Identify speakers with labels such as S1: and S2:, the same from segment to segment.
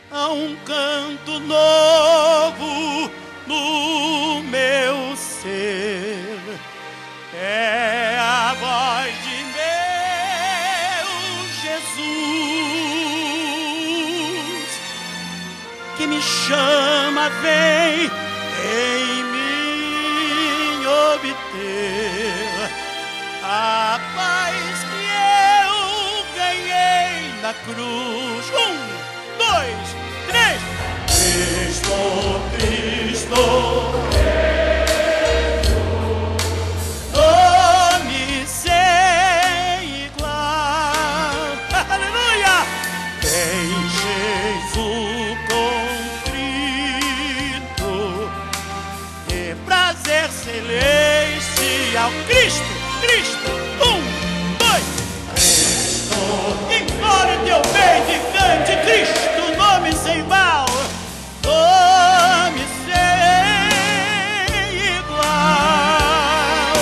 S1: há um canto novo no meu ser. É a voz de meu Jesus que me chama, vem em mim obter a paz que eu ganhei na cruz. 1, 2, 3. Cristo, Cristo, nome sem igual. Aleluia! Tem Jesus contrito e prazer celestial. Cristo, Cristo. 1, 2, Cristo. Implore teu peito e cante Cristo, nome sem igual. Nome sem igual.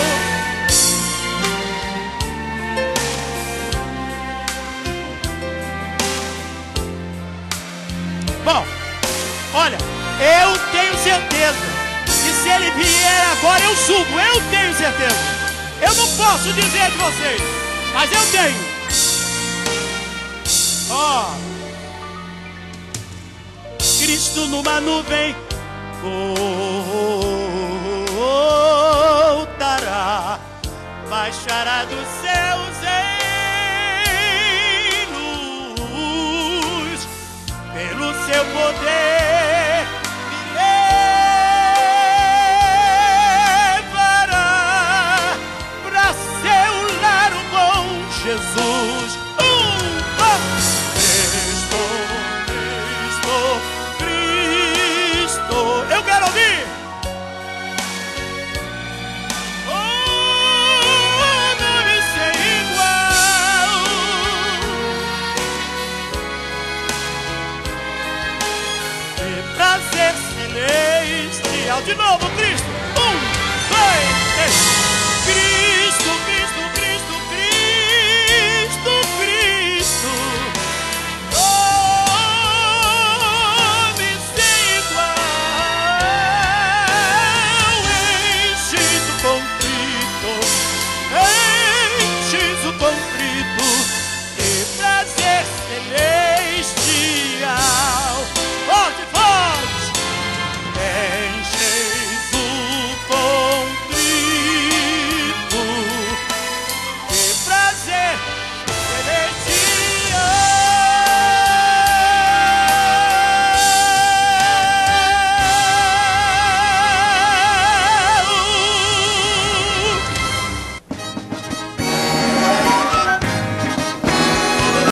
S1: Bom, olha, eu tenho certeza que se ele vier agora eu subo, eu tenho certeza. Eu não posso dizer de vocês, mas eu tenho. Ó, Cristo numa nuvem voltará, baixará dos céus em luz, pelo seu poder me levará pra seu lar com Jesus. Eu quero ouvir. Oh, nome sem igual. E prazer celestial. De novo, Cristo. 1, 2, 3. Cristo.